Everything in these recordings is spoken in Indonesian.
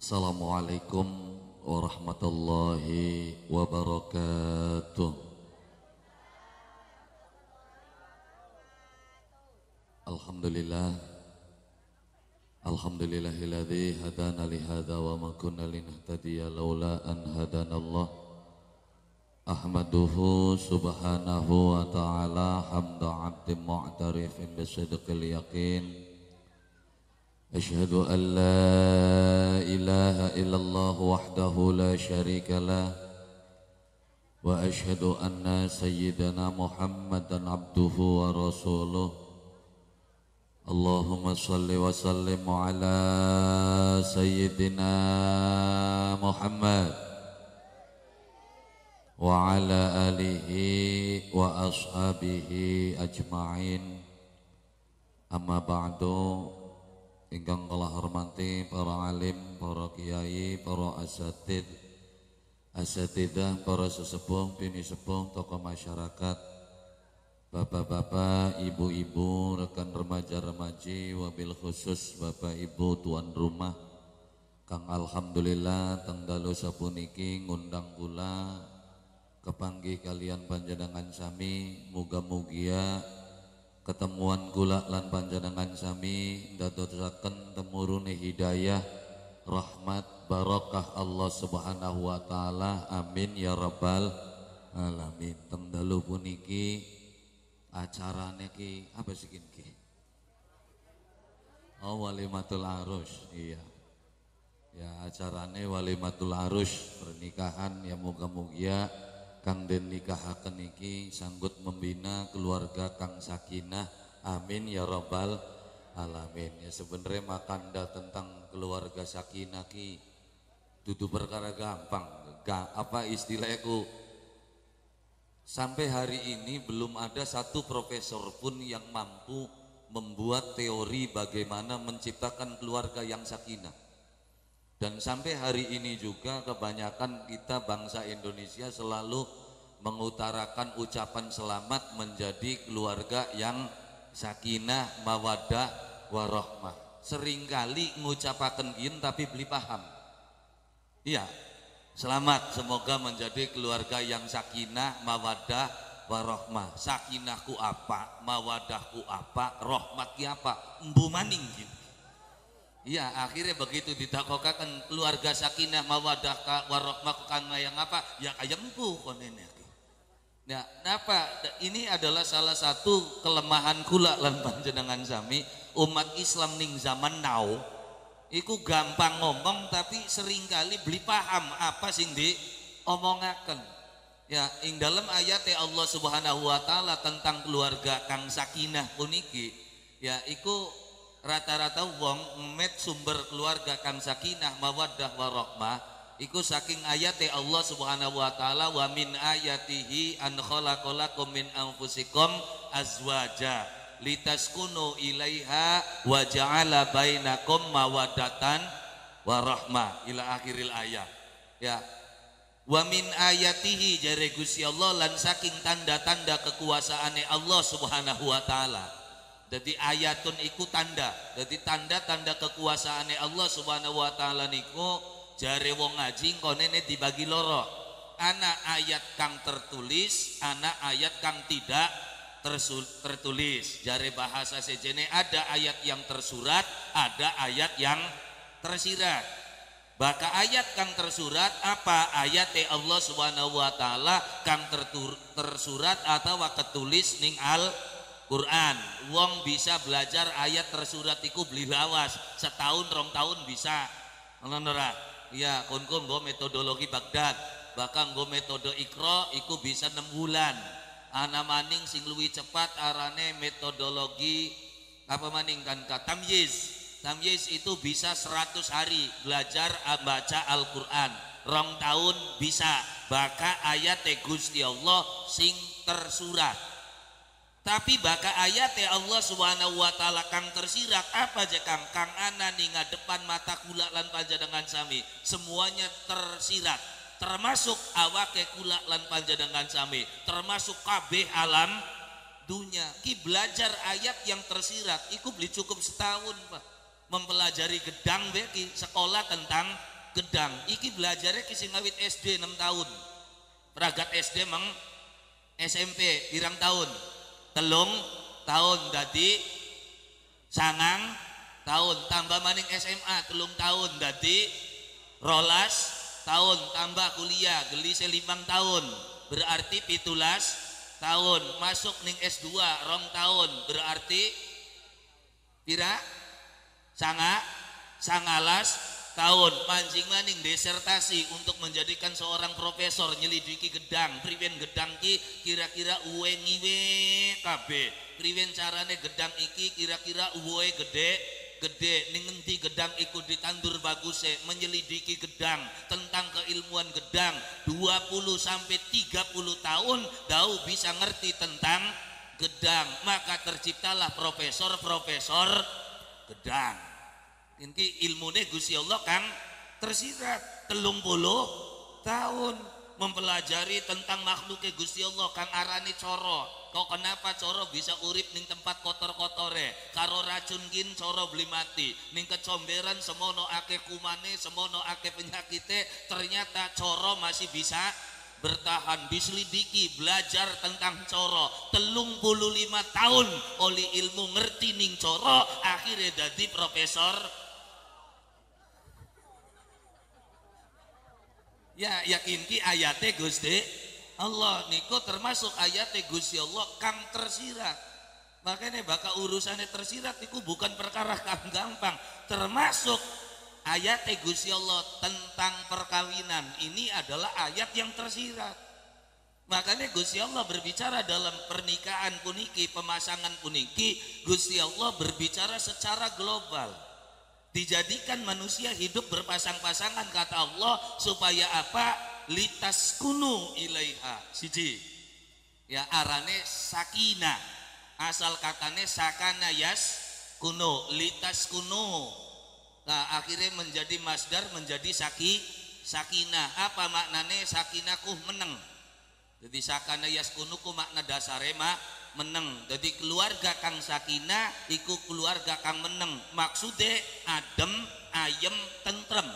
Assalamualaikum warahmatullahi wabarakatuh. Alhamdulillah, alhamdulillahilladzi hadana li hadza wa ma kunna linahtadiya laula an hadanallah. Ahmaduhu subhanahu wa ta'ala hamda 'abdin mu'tarifin bisidqil yaqin. Asyhadu an la ilaha illallah wahdahu la syarika lah wa asyhadu anna sayyidana Muhammadan abduhu wa rasuluh. Allahumma salli wa sallim ala sayyidina Muhammad wa ala alihi wa ashabihi ajma'in. Amma ba'du. Ingkang kula hormati para alim, para kiai, para asatidzah, para sesepuh, bini sepuh, tokoh masyarakat, bapak-bapak, ibu-ibu, rekan remaja-remaji, wabil khusus bapak ibu tuan rumah, kang alhamdulillah tangdalu sapuniki ngundang kula kepanggih kalian panjenengan sami, muga-mugia ketemuan kula lan panjenengan sami ndadosaken temurune hidayah, rahmat, barokah Allah Subhanahu wa taala. Amin ya rabbal alamin. Teng dalu puniki acarane ki apa sih ki? Oh, walimatul arus. Iya. Ya, acarane walimatul arus, pernikahan ya muga-mugia kang den nikahaken iki sanggut membina keluarga kang sakinah. Amin ya rabbal alamin. Ya sebenarnya makanda tentang keluarga sakinah ki dudu perkara gampang. Apa istilahku, sampai hari ini belum ada satu profesor pun yang mampu membuat teori bagaimana menciptakan keluarga yang sakinah. Dan sampai hari ini juga kebanyakan kita bangsa Indonesia selalu mengutarakan ucapan selamat menjadi keluarga yang sakinah, mawaddah, warahmah. Seringkali ngucapaken gin tapi beli paham. Iya, selamat semoga menjadi keluarga yang sakinah, mawaddah, warahmah. Sakinahku apa, mawaddahku apa, rahmatku apa, embu maning gin. Iya, akhirnya begitu ditakokaken keluarga sakinah mawaddah warahmah kang yang apa? Ya kayak empu konene. Nah, kenapa? Ini adalah salah satu kelemahan kula lan panjenengan sami umat Islam ning zaman now. Iku gampang ngomong tapi seringkali beli paham apa sing diomongaken. Ya, ing dalam ayat Allah Subhanahu wa taala tentang keluarga kang sakinah puniki, ya iku rata-rata wong met sumber keluarga kang sakinah mawaddah warahmah iku saking ayat Allah Subhanahu wa taala, wa min ayatihi an khalaqalakum min anfusikum azwaja litaskunu ilaiha wa ja'ala bainakum mawaddatan warahmah ila akhiril ayat. Ya, wa min ayatihi jare Gusti Allah lan saking tanda-tanda kekuasaane Allah Subhanahu wa taala. Jadi ayatun iku tanda. Jadi tanda-tanda kekuasaane Allah Subhanahu wa taala niku jare wong ngaji konene dibagi loro. Ana ayat kang tertulis, ana ayat kang tidak tertulis. Jare bahasa sejene ada ayat yang tersurat, ada ayat yang tersirat. Baka ayat kang tersurat apa? Ayat Allah Subhanahu wa taala kang tersurat atau ketulis ning Quran. Wong bisa belajar ayat tersurat iku beli lawas setahun rong tahun bisa. Ngono ora? Ya, kon nggo metodologi Baghdad, bahkan nggo metode Iqra iku bisa 6 bulan. Ana maning sing luwih cepat arane metodologi apa maning kan tamyiz. Tamyiz itu bisa 100 hari belajar baca Al-Qur'an. Rong tahun bisa baka ayat Gusti Allah sing tersurat. Tapi baka ayat Allah Subhanahu wa taala kang tersirat apa aja kang ana ning ngadepan mata kula lan panjenengan sami semuanya tersirat, termasuk awake kula lan panjenengan sami, termasuk kabeh alam dunya. Ki belajar ayat yang tersirat iku beli cukup setahun, Pak. mempelajari gedang beki sekolah tentang gedang iki belajarnya kisi ngawit SD 6 tahun peragat SD meng SMP pirang tahun telung tahun dadi sangang tahun tambah maning SMA telung tahun dadi rolas tahun tambah kuliah geli 5 tahun berarti 17 tahun masuk ning S2 rong tahun berarti pira sangalas tahun mancing maning disertasi untuk menjadikan seorang profesor nyelidiki gedang priwen gedang ki kira-kira uwe ngiwe kabeh priwen carane gedang iki kira-kira uwe gede ning ngendi gedang iku ditandur baguse menyelidiki gedang tentang keilmuan gedang 20 sampai 30 tahun dau bisa ngerti tentang gedang maka terciptalah profesor gedang inti ilmune Gusti Allah kang tersirat 30 tahun mempelajari tentang makhluknya Gusti Allah kang arani coro kok kenapa coro bisa urip ning tempat kotor-kotore karo racun gin coro beli mati ning kecomberan semono ake kumane semono ake penyakite ternyata coro masih bisa bertahan diselidiki belajar tentang coro 35 tahun oleh ilmu ngerti ning coro akhirnya jadi profesor ya yakin ki ayate Gusti Allah niku termasuk ayate Gusti Allah kang tersirat makanya bakal urusannya tersirat niku bukan perkara kang gampang termasuk ayate Gusti Allah tentang perkawinan ini adalah ayat yang tersirat makanya Gusti Allah berbicara dalam pernikahan puniki pemasangan puniki Gusti Allah berbicara secara global dijadikan manusia hidup berpasang-pasangan kata Allah supaya apa litas kunu ilaiha siji ya arane sakinah asal katane sakana yas kuno litas kuno nah akhirnya menjadi masdar menjadi sakinah apa maknane sakinaku meneng jadi sakana yas kunuku makna dasare meneng jadi keluarga kang sakinah iku keluarga kang meneng maksudnya adem ayem tentrem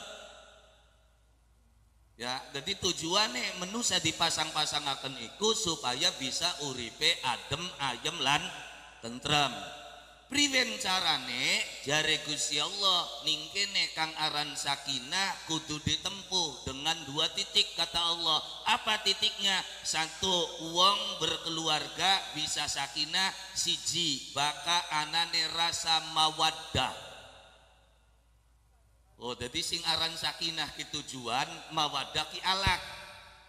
ya jadi tujuannya menusa dipasang-pasangaken iku supaya bisa uripe adem ayem lan tentrem priwen carane jare Gusti Allah ningkene kang aran sakinah kudu ditempuh dengan 2 titik kata Allah apa titiknya satu wong berkeluarga bisa sakinah siji baka anane rasa mawaddah oh jadi sing aran sakinah ki tujuan mawaddah ki alat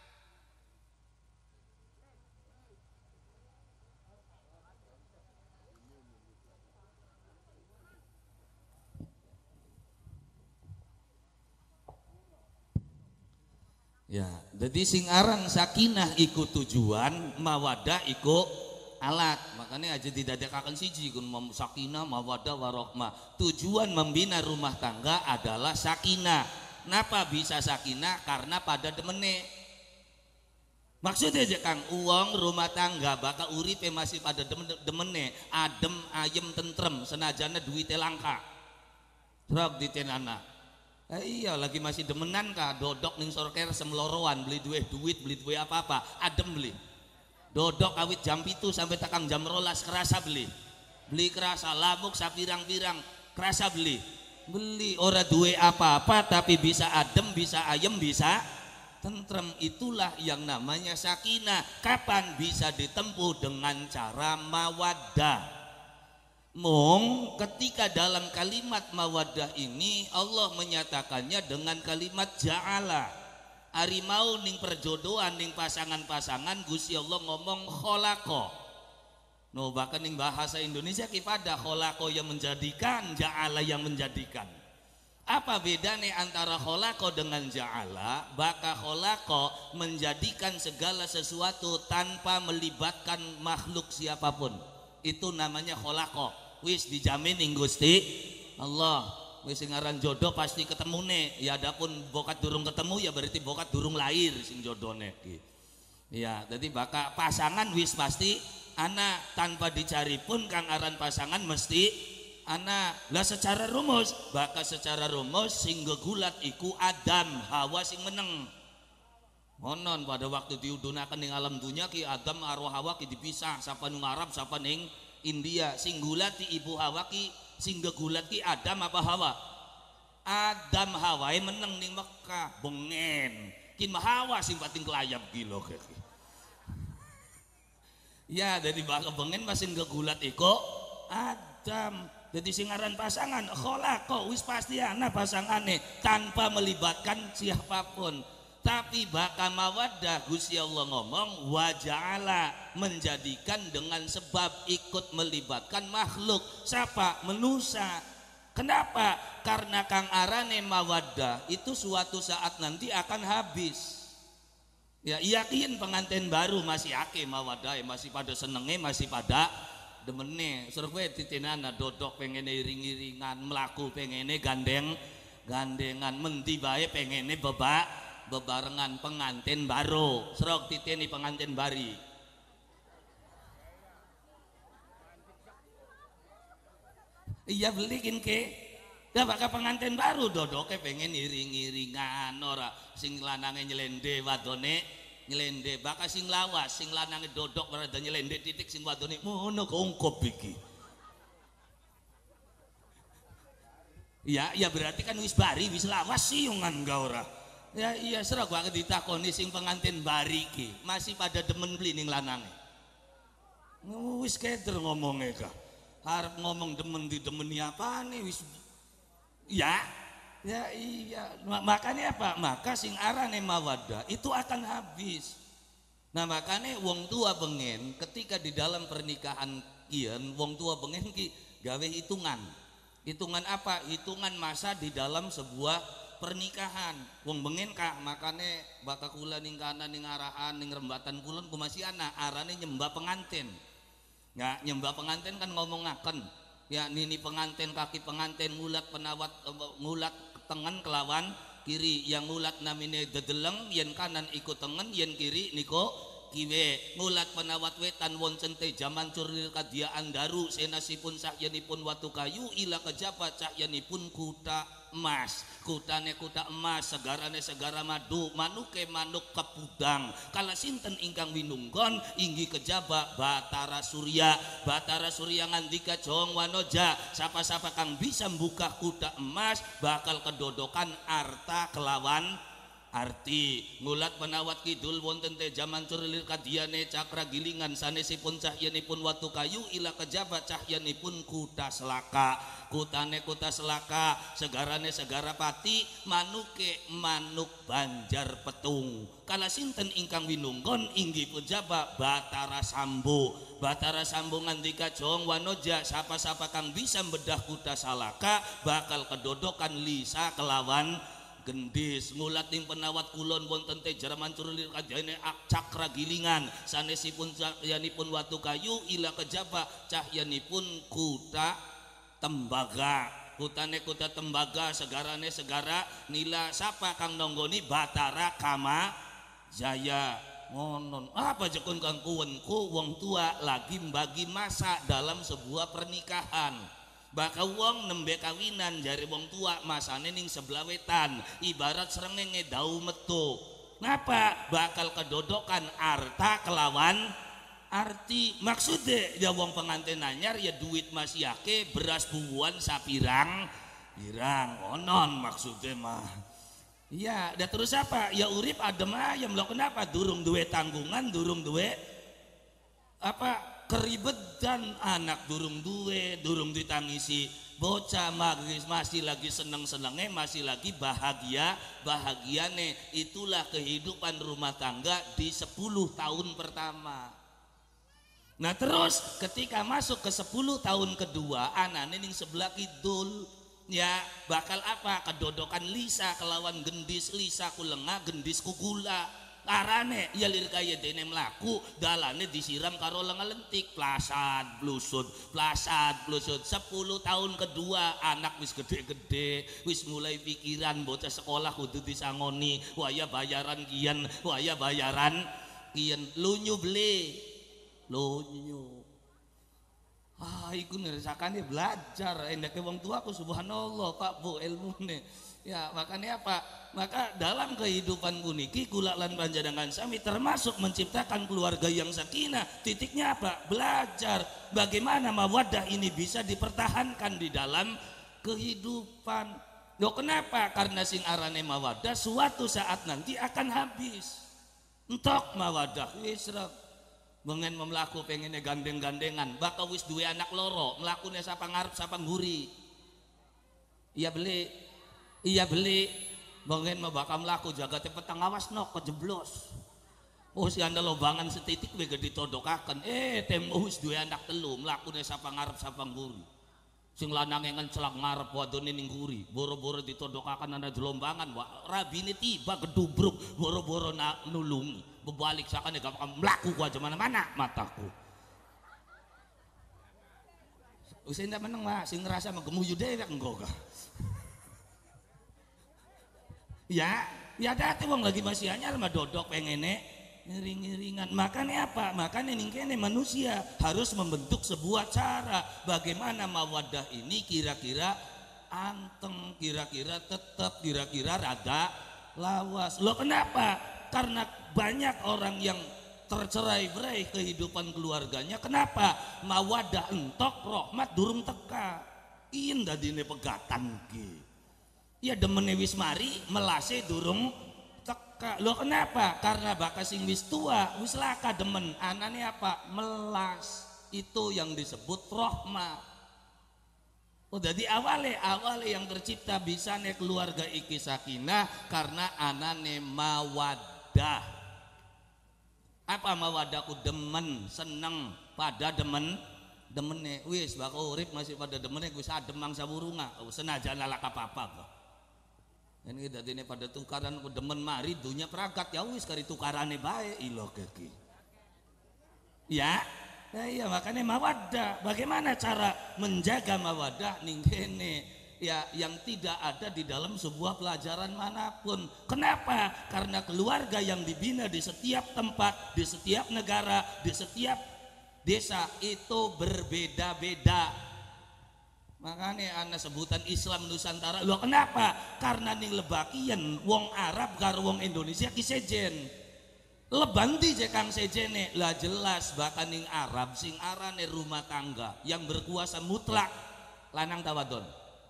ya jadi sing aran sakinah iku tujuan mawadah iku alat makanya aja didadekaken siji kun sakinah mawadah warohmah tujuan membina rumah tangga adalah sakinah kenapa bisa sakinah karena pada demene maksudnya aja kang uang rumah tangga bakal uripe masih pada demene adem ayem tentrem senajana duitnya langka truk di tenana iya lagi masih demenan kah dodok ning sorker semloroan beli duit beli apa-apa adem beli dodok awit jam 7 sampai takang jam 12 kerasa beli kerasa lamuk sapirang-pirang kerasa beli ora duwe apa-apa tapi bisa adem bisa ayem bisa tentrem itulah yang namanya sakinah kapan bisa ditempuh dengan cara mawaddah mong ketika dalam kalimat mawaddah ini Allah menyatakannya dengan kalimat ja'ala harimau ning perjodohan ning pasangan-pasangan Gusti Allah ngomong kholaqo no bahkan ning bahasa Indonesia kipada kholaqo yang menjadikan ja'ala yang menjadikan apa bedanya antara kholaqo dengan ja'ala baka kholaqo menjadikan segala sesuatu tanpa melibatkan makhluk siapapun itu namanya kholaqo wis dijamin ing Gusti Allah wis sing aran jodoh pasti ketemune ya adapun bokat durung ketemu ya berarti bokat durung lahir sing jodone iki ya jadi bakal pasangan wis pasti anak tanpa dicari pun kang aran pasangan mesti Ana lah secara rumus, bakal secara rumus sing gegulat iku Adam, Hawa sing meneng. Monon pada waktu diudunakan ning alam dunia ki Adam karo Hawa ki dipisah, sapa ning Arab, sapa ning India. Sing gulat ki ibu Hawa ki, sing gegulat ki Adam apa Hawa? Adam Hawa meneng ning Mekah, bengen. Kin Hawa sing pating kelayap gilo ki. Ya, dari bakal bengen masing gegulat iku Adam. Jadi singaran pasangan kholaqo wis pasti ana pasangane tanpa melibatkan siapapun. Tapi baka mawaddah Gusti Allah ngomong waja'ala, menjadikan dengan sebab ikut melibatkan makhluk. Siapa? Manusia. Kenapa? Karena kang arane mawaddah itu suatu saat nanti akan habis. Ya yakin pengantin baru masih ake mawaddah, masih pada senenge, masih pada demene. Survei titinana dodok pengene iring-iringan, melaku pengene gandengan, menti bae pengene bebarengan pengantin baru. Serok titeni pengantin bari. Iya belikin ke. Ya bakal pengantin baru dodoknya pengen iring-iringan, ora sing lanange nyelende wadone nyelende, bakal sing lawas sing lanange dodok berada nyelende titik sing wadone ngono kongkop iki. Ya berarti kan wis bari wis lawas siungan ga ora. Ya iya serok banget ditakoni sing pengantin bari ki masih pada demen beli ning lanange. Wis keder ngomongnya kah. Harap ngomong demen di demeni apane wis. Ya iya. Makanya apa? Maka sing arane mawaddah itu akan habis. Nah makanya wong tua bengen ketika di dalam pernikahan kian wong tua bengen ki gawe hitungan. Hitungan apa? Hitungan masa di dalam sebuah pernikahan. Wong bengen kak makanya bakal kula ning kanan ning arahan ning rembatan kulon ku masih anak arane nyembah pengantin. Ya nyembah pengantin kan ngomongaken ya nini pengantin kaki pengantin ngulat penawat ngulat tengen kelawan kiri, yang ngulat namine dedeleng yen kanan ikut tengen yen kiri niko kiwe, ngulat penawat wetan wonten te jaman curil kadiaan daru senasipun sahyanipun watu kayu ila kejabat cahyanipun kuta emas, kutane kuta emas, segarane segara madu, manuke manuk kepudang. Kala sinten ingkang winunggon inggi kejaba Batara Surya ngandika jong wanoja, sapa-sapa kang bisa membuka kuta emas bakal kedodokan arta kelawan arti. Ngulat penawat kidul wonten te jaman curilir kadiane cakra gilingan sanesipun cahyanipun watu kayu ila kejabat cahyanipun kuta selaka, kutane kuta selaka, segarane segara pati, manuke manuk banjar petung. Kala sinten ingkang winunggon inggih pejaba Batara Sambo ngandika jong wanoja, sapa-sapa kang bisa bedah kuta salaka bakal kedodokan lisa kelawan gendis. Ngulat ing penawat kulon wonten te jaraman curulir kajane cakra gilingan sanesipun cahyanipun watu kayu ila kejaba cahyanipun kuta tembaga, kutane kuta tembaga, segarane segara nila sapa kang nonggoni Batara Kama Jaya. Ngonon apa jekun kang kuwenku wong tua lagi mbagi masa dalam sebuah pernikahan. Bakal wong nembe kawinan jari wong tua masane ning sebelah wetan ibarat srengenge dau metu. Ngapa? Bakal kedodokan arta kelawan arti. Maksudnya ya wong pengantin anyar ya duit masih yake beras bubuan sapirang pirang onon maksudnya mah. Iya, dan terus apa? Ya urip adem ayam lo kenapa? Durung duwe tanggungan, durung duwe apa? Keribetan anak durung ditangisi bocah magis masih lagi seneng-senengnya masih lagi bahagiane. Itulah kehidupan rumah tangga di 10 tahun pertama. Nah terus ketika masuk ke 10 tahun kedua anak ning sebelah kidul ya bakal apa? Kedodokan lisa kelawan gendis, lisa kulenga gendis kugula. Arane ya lir kaya dene mlaku dalane disiram karo lengalentik plasad blusud 10 tahun kedua anak wis gede-gede wis mulai pikiran bocah sekolah kudu disangoni waya bayaran kian lunyu beli lunyu iku nersakane belajar endake wong tuaku subhanallah Pak Bu ilmune. Ya, makanya apa? Maka dalam kehidupan niki kula lan panjenengan sami termasuk menciptakan keluarga yang sakinah. Titiknya apa? Belajar bagaimana mawaddah ini bisa dipertahankan di dalam kehidupan. Loh kenapa? Karena sing arane mawaddah suatu saat nanti akan habis. Entok mawaddah wis bengen memlaku pengennya gandeng-gandengan bakal wis duwe anak loro melakunya sapa ngarep sapa nguri iya beli bengen bakal melaku jagatnya petang awas nok kejeblos si anda lobangan setitik wega ditodokaken temu wis duwe anak telu melakunya sapa ngarep sapa nguri sing lanang yang ngencelak ngarep wadone ning nguri boro-boro ditodokaken anda jelombangan rabine tiba gedubruk boro-boro nulungi bebalik sakane gak bakal melaku gua aja mana-mana mataku usah ndak meneng mah sing ngerasa menggemuyu dewek engko kah ya dati wong lagi masih anyar mah dodok pengene ngiring-ngiringan makanya apa makanya ning kene manusia harus membentuk sebuah cara bagaimana mawaddah ini kira-kira anteng kira-kira tetap kira-kira rada lawas lo kenapa karena banyak orang yang tercerai-berai kehidupan keluarganya kenapa mawadah entok rahmat durung teka indah dine pegatan ki ya demene wis mari melase durung teka lo kenapa karena bakas sing wis tua wis laka demen anane apa melas itu yang disebut rahmat. Oh jadi awale yang tercipta bisa nih keluarga iki sakinah karena anane mawaddah. Apa mawaddahku demen seneng pada demene wis bakal urip masih pada demene gue sademang saburunga senajan lalak apa-apa kok. Ini dadine pada tukaran ku demen mari dunya peragat ya wis kari tukarane bae ilo keki. Ya. Nah, iya makanya mawaddah bagaimana cara menjaga mawaddah ning kene ya yang tidak ada di dalam sebuah pelajaran manapun kenapa karena keluarga yang dibina di setiap tempat di setiap negara di setiap desa itu berbeda-beda makanya ana sebutan Islam Nusantara loh kenapa karena ning lebakian wong Arab karo wong Indonesia kisejen lebanti je kang sejene lah jelas bahkan ning Arab sing arane rumah tangga yang berkuasa mutlak lanang tawadon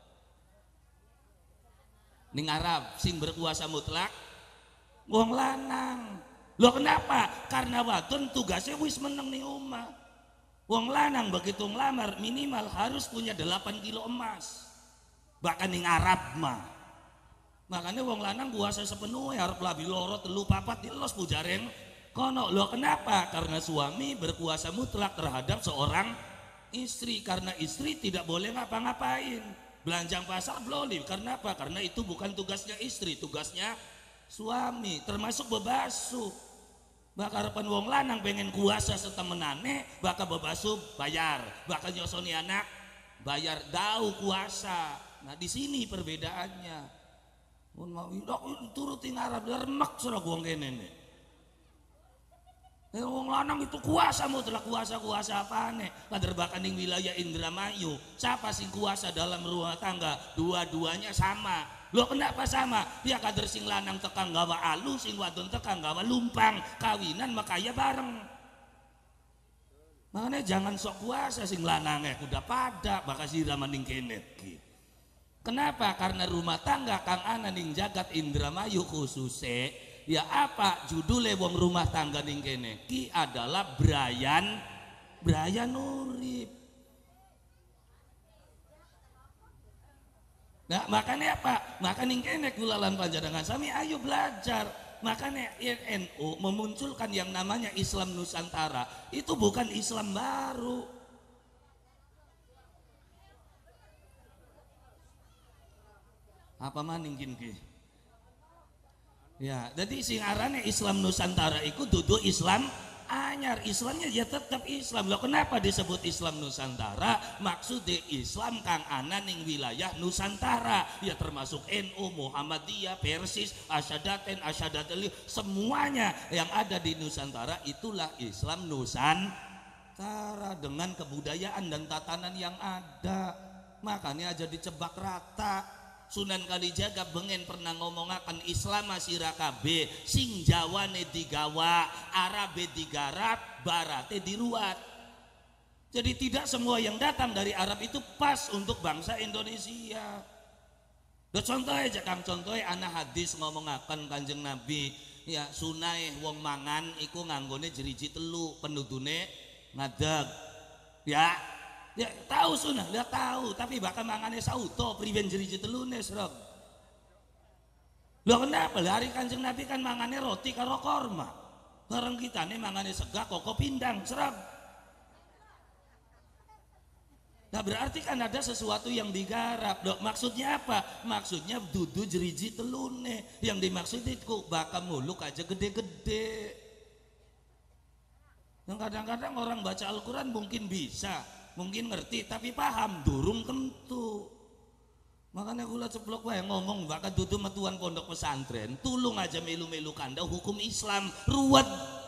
ning Arab sing berkuasa mutlak wong lanang lo kenapa karena wadon tugasnya wis meneng ning omah wong lanang begitu ngelamar minimal harus punya 8 kilo emas bahkan ning Arab mah makanya wong lanang kuasa sepenuhnya harus labi loro telu papat dilos pujareng kono lo kenapa karena suami berkuasa mutlak terhadap seorang istri karena istri tidak boleh ngapa-ngapain belanjang pasar boleh karena apa karena itu bukan tugasnya istri tugasnya suami termasuk bebasuh bakal pan wong lanang pengen kuasa setemenane bakal bebasuh bayar bakal nyosoni anak bayar dau kuasa nah di sini perbedaannya mun mau turutin Arab remek surah wong kene ne. Wong lanang itu kuasa mutlak kuasa apane? Kader bahkan ning wilayah Indramayu, siapa sing kuasa dalam rumah tangga? Dua-duanya sama. Loh kenapa sama? Dia kader sing lanang tekang gawa alu, sing wadon tekang gawa lumpang, kawinan makaya bareng. Makanya jangan sok kuasa sing lanangnya kuda pada bakal sirama ning kene ki. Kenapa? Karena rumah tangga kang ana ning jagat Indramayu khususnya ya apa judulnya wong rumah tangga ning kene ki adalah Brayan urip. Nah makanya apa? Maka ning kene kula lan panjenengan sami ayo belajar. Makanya NU memunculkan yang namanya Islam Nusantara itu bukan Islam baru. Apa maning ki ya jadi sing arane Islam Nusantara itu duduk Islam anyar Islamnya ya tetap Islam loh kenapa disebut Islam Nusantara maksudnya Islam kang ana ning wilayah Nusantara ya termasuk NU Muhammadiyah Persis Asyadaten Asyadatul semuanya yang ada di Nusantara itulah Islam Nusantara antara dengan kebudayaan dan tatanan yang ada, makanya aja dicebak rata. Sunan Kalijaga bengen pernah ngomongakan Islam masira kabeh, sing Jawane digawa, Arabe digarap, Barate diruat. Jadi tidak semua yang datang dari Arab itu pas untuk bangsa Indonesia. Contoh aja Kang, contohnya anak hadis ngomongakan Kanjeng Nabi, ya sunai wong mangan iku nganggone jeriji telu, pendudune ngadeg. Ya tahu sunah, dia tahu, tapi bahkan mangane sauto priben jeriji telune serem. Lho kenapa? Hari Kanjeng Nabi kan mangane roti karo korma. Bareng kita nih mangane sega koko pindang serem. Nah berarti kan ada sesuatu yang digarap. Loh, maksudnya apa? Maksudnya dudu jeriji telune. Yang dimaksud itu bakal muluk aja gede-gede. Yang kadang-kadang orang baca Al-Quran mungkin bisa, mungkin ngerti, tapi paham durung tentu. Makanya gula ceplok wae ngomong bakal dudu metuan pondok pesantren, tulung aja melu-melu kanda hukum Islam ruwet.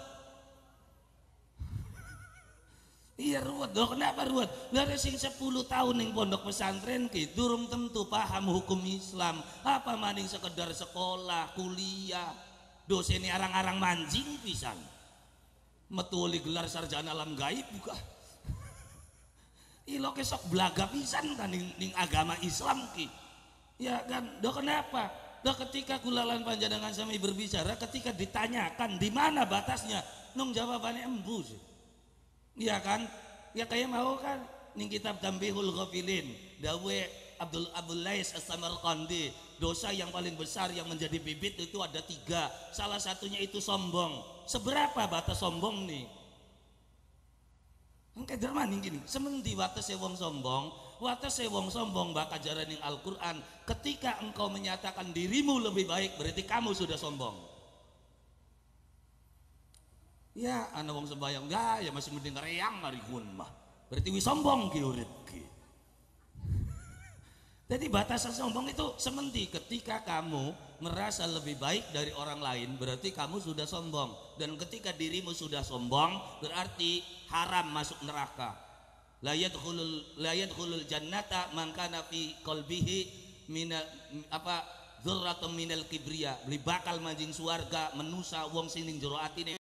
Iya ruwet, loh kenapa ruwet? Dari sing 10 tahun ning pondok pesantren ki durung tentu paham hukum Islam. Apa maning sekedar sekolah, kuliah. Dosen arang-arang manjing pisan. Metu oli gelar sarjana alam gaib buka. Ilo kesok belaga pisan kan ning agama Islam ki. Ya kan, doh kenapa? Doh ketika kulalan panjenengan sami berbicara, ketika ditanyakan di mana batasnya, nung jawabannya embus. Iya kan? Ya kayak mau kan ning kitab Tambihul Ghafilin dawe Abdul Lais As-Samarqandi, dosa yang paling besar yang menjadi bibit itu ada 3. Salah satunya itu sombong. Seberapa batas sombong nih? Engke dermaning gini, semendi watese wong sombong, watese wong sombong bakal jaraning Al-Qur'an, ketika engkau menyatakan dirimu lebih baik berarti kamu sudah sombong. Ya, ana wong sembayang enggak, ya masih mending reang marihun mah. Berarti wis sombong ki urip ki. Jadi batasan sombong itu sementing ketika kamu merasa lebih baik dari orang lain, berarti kamu sudah sombong. Dan ketika dirimu sudah sombong, berarti haram masuk neraka. La yadkhulul jannata man kana fi qalbihi mina dzurratun minal kibriya. Beli bakal manjing suarga menusa wong sing ning jero atine